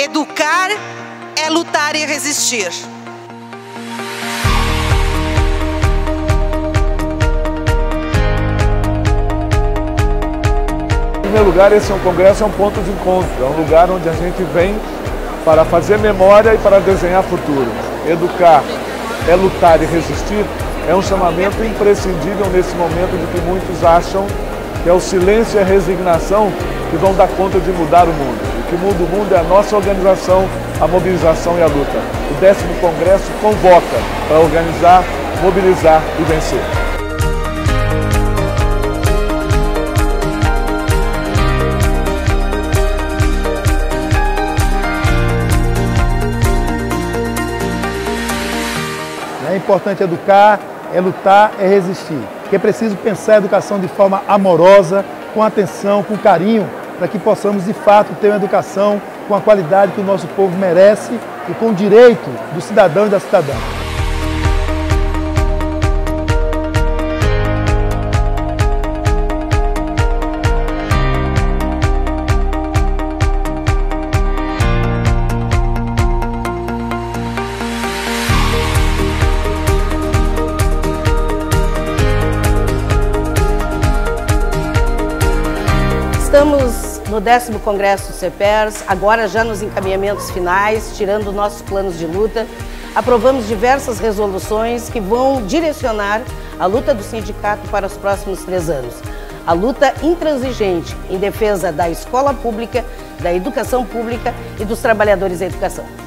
Educar é lutar e resistir. Em primeiro lugar, esse congresso é um ponto de encontro, é um lugar onde a gente vem para fazer memória e para desenhar futuro. Educar é lutar e resistir é um chamamento imprescindível nesse momento de que muitos acham que é o silêncio e a resignação que vão dar conta de mudar o mundo. O que muda o mundo é a nossa organização, a mobilização e a luta. O 10º Congresso convoca para organizar, mobilizar e vencer. É importante educar, é lutar, é resistir. Que é preciso pensar a educação de forma amorosa, com atenção, com carinho, para que possamos de fato ter uma educação com a qualidade que o nosso povo merece e com o direito do cidadão e da cidadã. Estamos no 10º Congresso do CEPERS, agora já nos encaminhamentos finais, tirando nossos planos de luta. Aprovamos diversas resoluções que vão direcionar a luta do sindicato para os próximos 3 anos. A luta intransigente em defesa da escola pública, da educação pública e dos trabalhadores da educação.